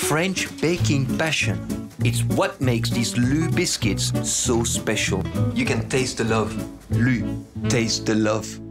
French baking passion. It's what makes these LU biscuits so special. You can taste the love. LU, taste the love.